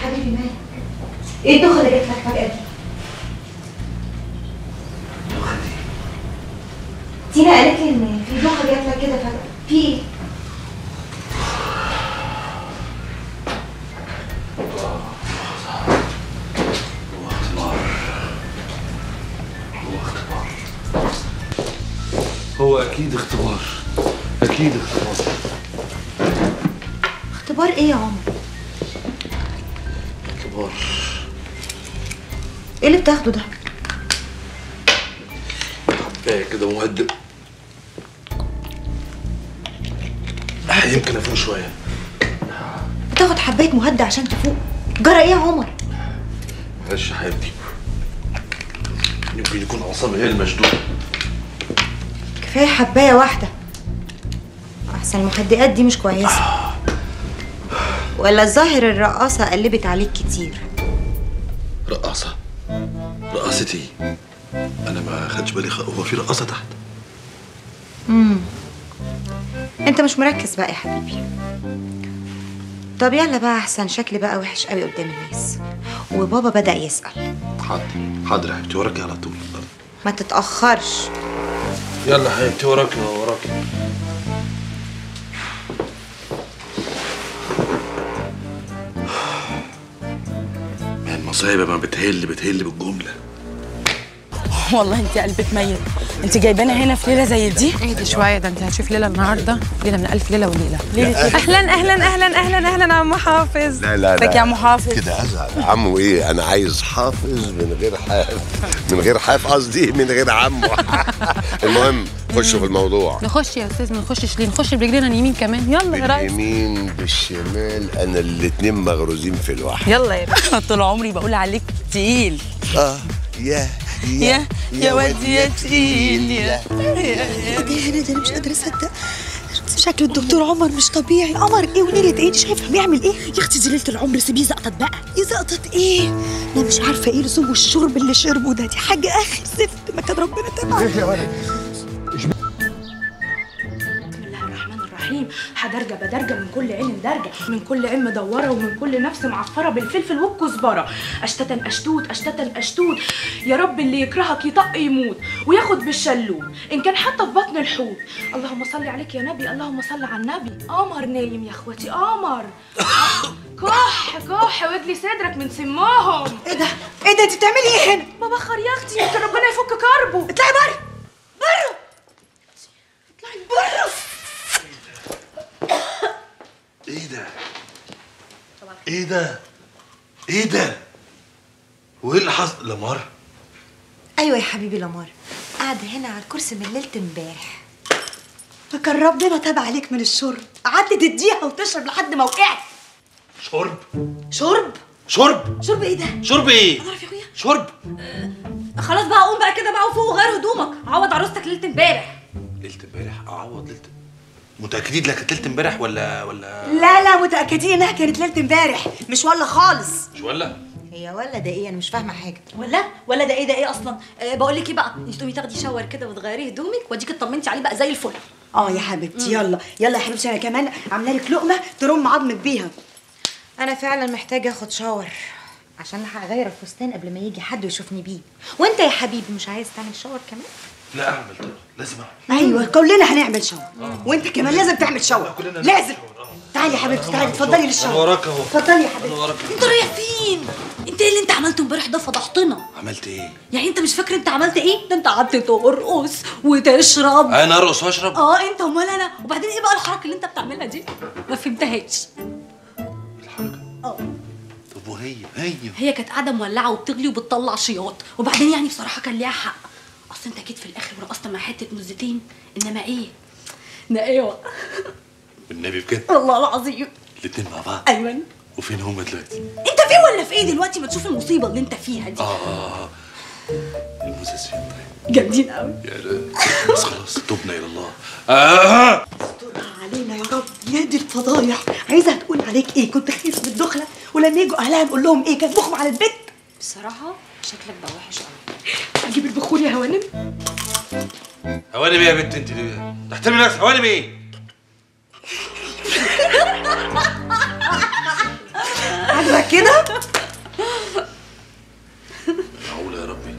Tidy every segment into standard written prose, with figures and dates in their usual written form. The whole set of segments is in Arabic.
حبيبي مالك؟ ايه الدخله اللي جت لك فجأة دي؟ الدخله دي؟ تينا قالت لي ان في دخله جت لك كده فجأة، في ايه؟ هو اكيد اختبار، اكيد اختبار. اختبار ايه يا عمر؟ اختبار ايه اللي بتاخده ده؟ حبايه كده مهدئ، يمكن افوق شويه. بتاخد حبايه مهدئ عشان تفوق؟ جرى ايه يا عمر؟ معلش يا حبيبتي، يمكن يكون اعصابي هي المشدوده. كفايه حبايه واحده، احسن المهدئات دي مش كويسه. ولا الظاهر الرقاصه قلبت عليك كتير. رقاصه؟ رقاصة ايه؟ انا ما خدش بالي هو في رقاصه تحت؟ انت مش مركز بقى يا حبيبي. طب يلا بقى، احسن شكلي بقى وحش قوي قدام الناس، وبابا بدأ يسأل. حاضر حاضر يا حبيبتي، وراكي على طول. ما تتأخرش. يلا حبيبتي، وراكي وراكي. المصايب ما بتهل بالجمله. والله انت قلبك ميت. انت جايبانا هنا في ليله زي دي؟ اهدي شويه، ده انت هتشوف ليله النهارده ليله من الف ليله وليله. ليله اهلا اهلا اهلا اهلا اهلا يا عم حافظ. لا ازيك يا عم حافظ؟ كده ازعل. عمو ايه؟ انا عايز حافظ من غير حاف، من غير حاف قصدي من غير عمو. المهم خشوا في الموضوع. نخش يا استاذ، ما نخشش ليه؟ نخش برجلينا اليمين كمان. يلا يا ريس. باليمين بالشمال، انا الاتنين مغروزين في الواحد. يلا يا باشا. طول عمري بقول عليك تقيل. يا واد يا تقيل يا هنا. ده انا مش قادره اصدق. شكل الدكتور عمر مش طبيعي. قمر ايه وليله ايه؟ دي شايفه بيعمل ايه؟ يا اختي دي ليله العمر، سيبيه زقطت بقى. يزقطط ايه؟ انا مش عارفه ايه لزوم الشرب اللي شربه ده. دي حاجه اخر زفت، ما كان ربنا تبعه. بسم الله الرحمن الرحيم. حدرجه بدرجه من كل عين درجه، من كل عين مدوره، ومن كل نفس معفره بالفلفل والكزبره. اشتتا اشتوت اشتتا اشتوت. يا رب اللي يكرهك يطق يموت وياخد بالشلوت، ان كان حتى في بطن الحوت. اللهم صل عليك يا نبي، اللهم صل على النبي. قمر نايم يا اخواتي، قمر. كح كح واجلي صدرك من سمهم. ايه ده؟ ايه ده؟ انت بتعملي ايه هنا؟ ببخر يا اختي، يمكن ربنا يفك كربه. اطلعي بره، بره، اطلعي بره. ايه ده؟ ايه ده؟ ايه ده؟ وايه اللي حصل؟ لمار؟ ايوه يا حبيبي، لمار قاعده هنا على الكرسي من ليله امبارح. فكان ربنا تاب عليك من الشرب. قعدت تديها وتشرب لحد ما وقعت. شرب؟ شرب؟ شرب ايه ده؟ شرب ايه؟ اعرف يا اخويا. شرب؟ خلاص بقى، قوم بقى كده بقى وفوق وغير هدومك. عوض عروستك ليله امبارح. ليله امبارح؟ اعوض ليله؟ متاكدين لك كانت ليله امبارح ولا لا متاكدين انها كانت ليله امبارح، مش ولا خالص. مش ولا؟ هي ولا ده ايه؟ انا مش فاهمه حاجه. ولا ده ايه؟ ده ايه اصلا؟ بقول لك ايه بقى، انت تقومي تاخدي شاور كده وتغيري هدومك واديك اطمنتي عليه بقى زي الفل. يا حبيبتي، يلا يا حبيبتي، انا كمان عامله لك لقمه ترم عظمك بيها. انا فعلا محتاجه اخد شاور عشان هغير الفستان قبل ما يجي حد يشوفني بيه. وانت يا حبيبي مش عايز تعمل شاور كمان؟ لا اعمل طبعا، لازم اعمل. ايوه كلنا هنعمل شاور. وانت كمان لازم تعمل شاور، لازم. تعالي يا حبيبتي، تعالي اتفضلي للشاور. انا وراك اهو. اتفضلي يا حبيبتي. انا وراك. انت رايح فين؟ انت ايه اللي انت عملته امبارح ده؟ فضحتنا. عملت ايه؟ يعني انت مش فاكر انت عملت ايه؟ ده انت قعدت ترقص وتشرب. انا ارقص واشرب؟ انت امال انا. وبعدين ايه بقى الحركه اللي انت بتعملها دي؟ ما فهمتهاش. الحركه؟ طب وهي هي كانت قاعده مولعه وبتغلي وبتطلع شياط، وبعدين يعني بصراحه كان ليها حق. اصل انت اكيد في الاخر ورقصت مع حته مزتين، انما ايه؟ نقاوه. بالنبي بجد؟ والله العظيم. الاتنين مع بعض؟ ايوه. وفين هما دلوقتي؟ انت فين ولا في ايه دلوقتي؟ ما تشوف المصيبه اللي انت فيها دي. الموزس فين طيب؟ جامدين قوي. بس خلاص تبنا الى الله. استرها علينا يا رب يا دي الفضايح. عايزه تقول عليك ايه؟ كنت خايف من الدخله، ولما يجوا اهلها نقول لهم ايه؟ كانت بخم على البيت. بصراحه شكلك بقى وحش قوي. اجيب البخور يا هوانم. هوانم ايه يا بنت انت دي؟ تحترمي نفسك. هوانم ايه؟ عاجبك كده؟ معقولة يا ربي.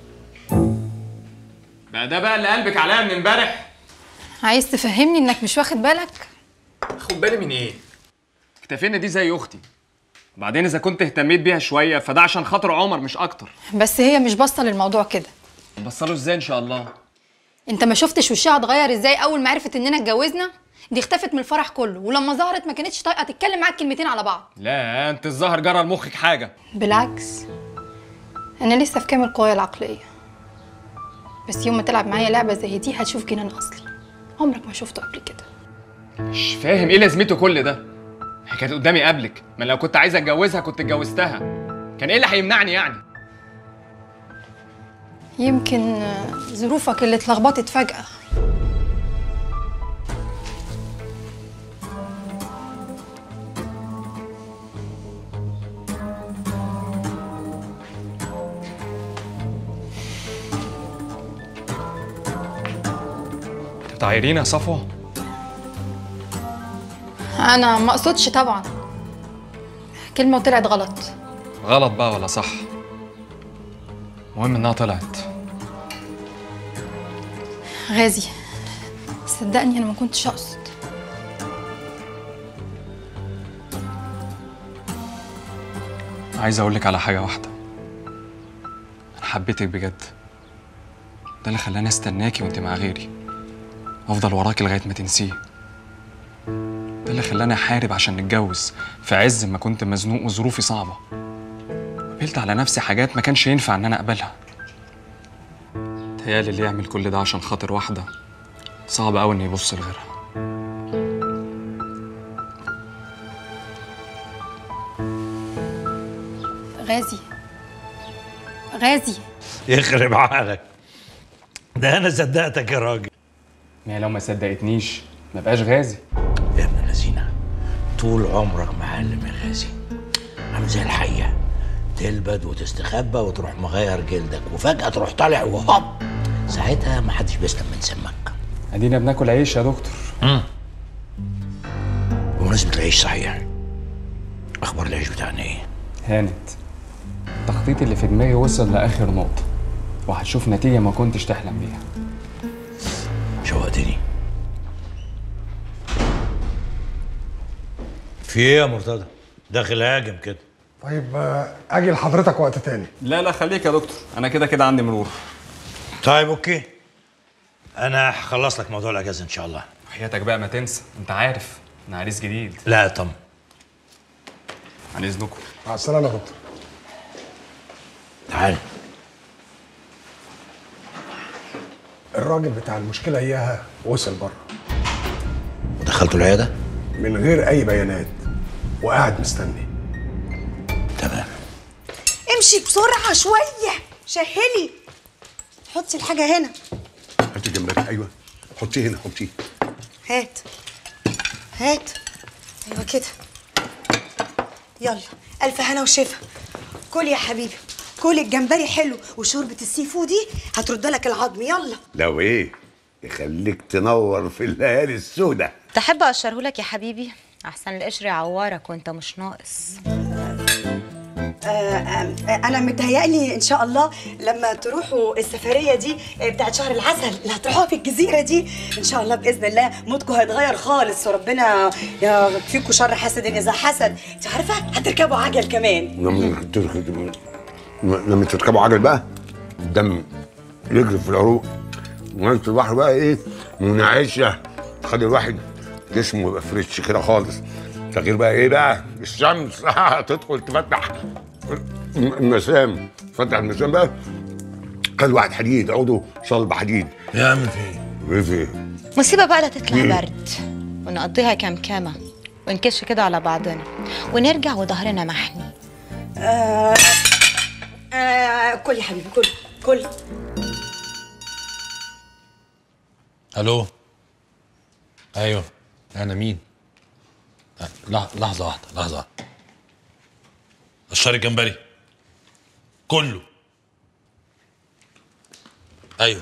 ده بقى اللي قلبك عليا من امبارح؟ عايز تفهمني انك مش واخد بالك؟ خد بالي من ايه؟ اكتفينا دي زي اختي. وبعدين اذا كنت اهتميت بيها شويه فده عشان خاطر عمر مش اكتر. بس هي مش باصه للموضوع كده. نبصله ازاي ان شاء الله؟ انت ما شفتش وشها اتغير ازاي اول ما عرفت اننا اتجوزنا؟ دي اختفت من الفرح كله، ولما ظهرت ما كانتش طايقه تتكلم معاك كلمتين على بعض. لا انت الظاهر جرى لمخك حاجه. بالعكس، انا لسه في كامل قوايا العقليه. بس يوم ما تلعب معايا لعبه زي دي هتشوف جنان اصلي عمرك ما شفته قبل كده. مش فاهم ايه لازمته كل ده؟ هي كانت قدامي قبلك، ما لو كنت عايز اتجوزها كنت اتجوزتها. كان ايه اللي هيمنعني يعني؟ يمكن ظروفك اللي اتلخبطت فجأة. بتعايريني يا صفوة؟ أنا ما أقصدش طبعا، كلمة وطلعت غلط. غلط بقى ولا صح؟ المهم انها طلعت. غازي صدقني أنا ما كنتش أقصد. عايز اقولك على حاجة واحدة. انا حبيتك بجد. ده اللي خلاني استناكي وانت مع غيري، افضل وراكي لغاية ما تنسيه. ده اللي خلاني احارب عشان نتجوز في عز ما كنت مزنوق وظروفي صعبة. قبلت على نفسي حاجات ما كانش ينفع ان انا اقبلها. تهيالي اللي يعمل كل ده عشان خاطر واحدة صعب قوي انه يبص لغيرها. غازي غازي يخرب عقلك، ده انا صدقتك يا راجل. ما لو ما صدقتنيش ما بقاش غازي. يا ابن الذين، طول عمرك معلم يا غازي، عامل زي الحيه، تلبد وتستخبى وتروح مغير جلدك وفجأة تروح طالع وهوب، ساعتها ما حدش بيسلم من سمك. ادينا بناكل عيش يا دكتور. بمناسبة العيش صحيح، اخبار العيش بتاعنا ايه؟ هانت. التخطيط اللي في دماغي وصل لاخر نقطة، وهتشوف نتيجة ما كنتش تحلم بيها. شوقتني. في ايه يا مرتضى؟ داخل هاجم كده. طيب اجي لحضرتك وقت تاني. لا خليك يا دكتور، انا كده كده عندي مرور. طيب اوكي، انا هخلص لك موضوع الاجازه ان شاء الله. حياتك بقى ما تنسى، انت عارف انا عريس جديد. لا طم. عن اذنكم. مع السلامه يا دكتور. تعال. الراجل بتاع المشكله اياها وصل بره ودخلته العياده من غير اي بيانات وقاعد مستني. تمام. امشي بسرعه شويه، شهلي. حطي الحاجه هنا. هاتي جمبري. ايوه حطيه هنا، حطيه. هات هات. ايوه كده. يلا الف هنا وشفا. كل يا حبيبي، كل الجمبري حلو، وشوربه السي فود دي هترد لك العظم. يلا. لو ايه يخليك تنور في الليالي السوداء. تحب اقشرهولك يا حبيبي؟ احسن القشر يعورك وانت مش ناقص. انا متهيألي ان شاء الله لما تروحوا السفريه دي بتاعت شهر العسل اللي هتروحوها في الجزيره دي، ان شاء الله باذن الله مودكم هيتغير خالص، وربنا يكفيكم شر حسد اذا حسد. انت عارفه هتركبوا عجل كمان. لما تركبوا عجل بقى الدم يجري في العروق، وميه البحر بقى ايه منعشه، تخلي الواحد جسمه يبقى فريش كده خالص. تغيير بقى ايه بقى؟ الشمس تدخل تفتح المسام، تفتح المسام بقى خلي واحد حديد، عضو صلب حديد. يا عم في ايه في مصيبه بقى لا تطلع برد، ونقضيها كمكمه ونكش كده على بعضنا ونرجع وظهرنا محني. كل يا حبيبي، كل. الو. ايوه انا مين؟ لحظه واحده. الشاري الجمبري كله. ايوه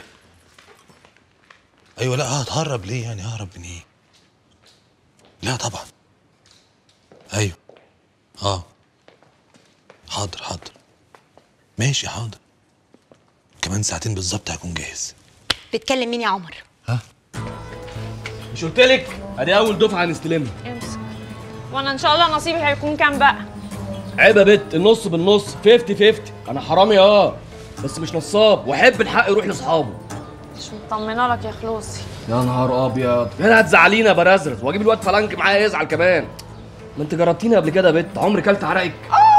لا هتهرب ليه يعني؟ ههرب من ايه؟ لا طبعا. ايوه حاضر حاضر ماشي حاضر، كمان ساعتين بالظبط هكون جاهز. بتكلم مين يا عمر؟ مش قلتلك ادي اول دفعه هنستلمها. امسك. وانا ان شاء الله نصيبي هيكون كام بقى؟ عيب يا بت، النص بالنص 50-50. انا حرامي بس مش نصاب، واحب الحق يروح لاصحابه. مش مطمنه لك يا خلوصي. يا نهار ابيض، هنا هتزعلينا يا برازرز واجيب الواد فلانك معايا يزعل كمان. ما انت جربتيني قبل كده يا بت، عمري كلت عرقك؟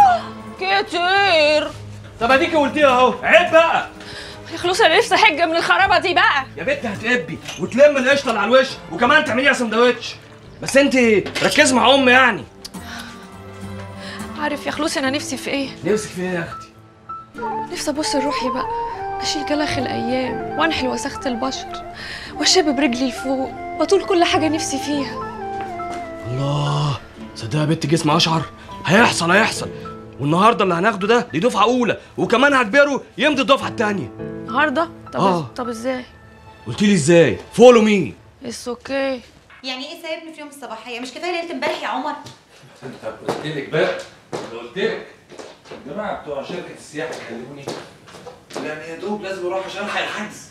كتير. طب اديكي قلتيها اهو، عيب بقى يا خلوصي انا نفسي احج من الخرابه دي بقى. يا بت هتقبي وتلم القشطه اللي على الوش وكمان تعمليها سندوتش. بس انت ركزي مع امي يعني. عارف يا خلوصي انا نفسي في ايه؟ نفسك في ايه يا اختي؟ نفسي ابص لروحي بقى، اشيل جلخ الايام وانحل وساخه البشر واشب برجلي لفوق واطول كل حاجه نفسي فيها. الله، صدق يا بت جسمي اشعر. هيحصل والنهارده اللي هناخده ده دي دفعه اولى، وكمان هجبره يمضي الدفعه الثانيه النهارده. طب ازاي؟ قلت لي ازاي؟ فولو مي. اتس اوكي. يعني ايه سايبني في يوم الصباحيه؟ مش كفايه ليله امبارح يا عمر؟ طب قلت لك بقى، قلت لك الجماعه بتوع شركه السياحه كلموني، يعني يا دوب لازم اروح عشان الحق الحجز.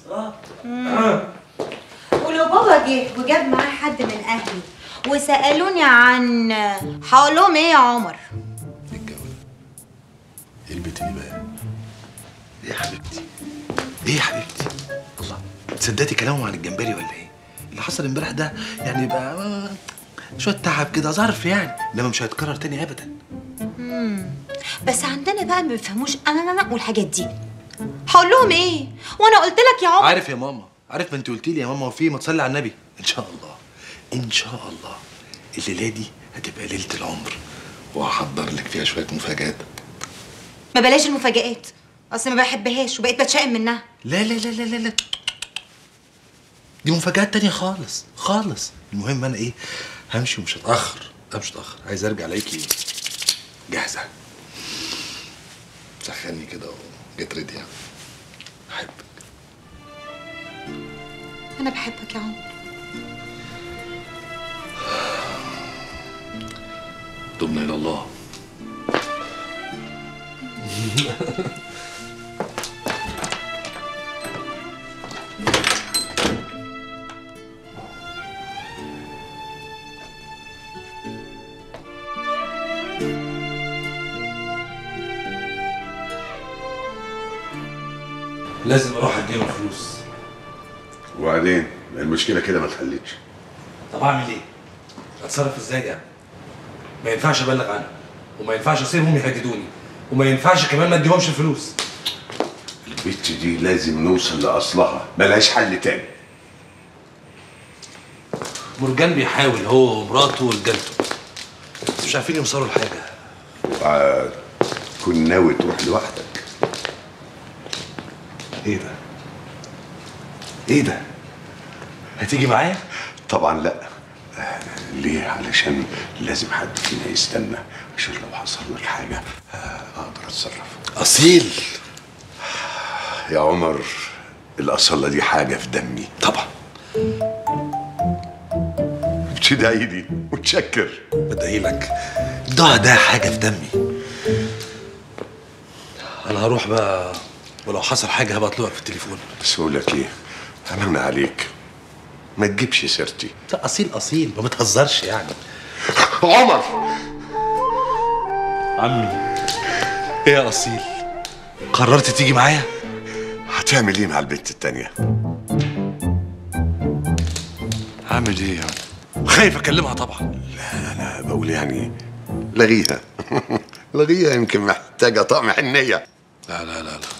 ولو بابا جه وجاب معاه حد من اهلي وسالوني عن، هقول لهم ايه يا عمر؟ ايه البت دي بقى؟ ايه يا حبيبتي؟ ايه يا حبيبتي؟ الله، تصدقتي كلامهم عن الجمبري ولا ايه؟ اللي حصل امبارح ده يعني بقى شويه تعب كده ظرف يعني، انما مش هيتكرر تاني ابدا. بس عندنا بقى ما بيفهموش انا والحاجات دي. هقول لهم ايه؟ وانا قلت لك يا عمر. عارف يا ماما، عارف، ما انت قلتي لي يا ماما وفي ما تصلي على النبي. ان شاء الله ان شاء الله الليله دي هتبقى ليله العمر، وهحضر لك فيها شويه مفاجآت. ما بلاش المفاجآت، اصل ما بحبهاش وبقيت بتشائم منها. لا لا لا لا لا، دي مفاجآت تانية خالص خالص. المهم انا ايه، همشي ومش هتأخر. مش هتأخر، عايز ارجع الاقيكي جاهزة. سخني كده وجيت ريدي يعني. احبك. انا بحبك يا عمر. تبنا الى الله. لازم اروح اديله فلوس. وبعدين المشكله كده ما اتحلتش. طب اعمل ايه؟ اتصرف ازاي يعني؟ ما ينفعش ابلغ عنها، وما ينفعش اسيبهم يهددوني، وما ينفعش كمان ما اديهمش الفلوس. البت دي لازم نوصل لاصلها، ملهاش حل تاني. مرجان بيحاول هو ومراته ورجالته، بس مش عارفين يوصلوا لحاجه. كن ناوي تروح لوحدك. ايه ده؟ ايه ده؟ هتيجي معايا؟ طبعا لا. ليه؟ علشان لازم حد فينا يستنى، عشان لو حصل لك حاجه اقدر اتصرف. اصيل يا عمر، الاصاله دي حاجه في دمي. طبعا. بتدعي لي وتشكر. بدعي لك. ده حاجه في دمي. انا هروح بقى، ولو حصل حاجه هبقى اطلبك في التليفون. بس اقول لك ايه، امان عليك ما تجيبش سيرتي. اصيل ما بتهزرش يعني. عمر. عمي. ايه يا اصيل، قررت تيجي معايا؟ هتعمل ايه مع البنت التانية؟ هعمل ايه يعني؟ خايف اكلمها طبعا. لا انا بقول يعني لغيها. لغيها، يمكن محتاجه طعم حنيه. لا لا لا لا،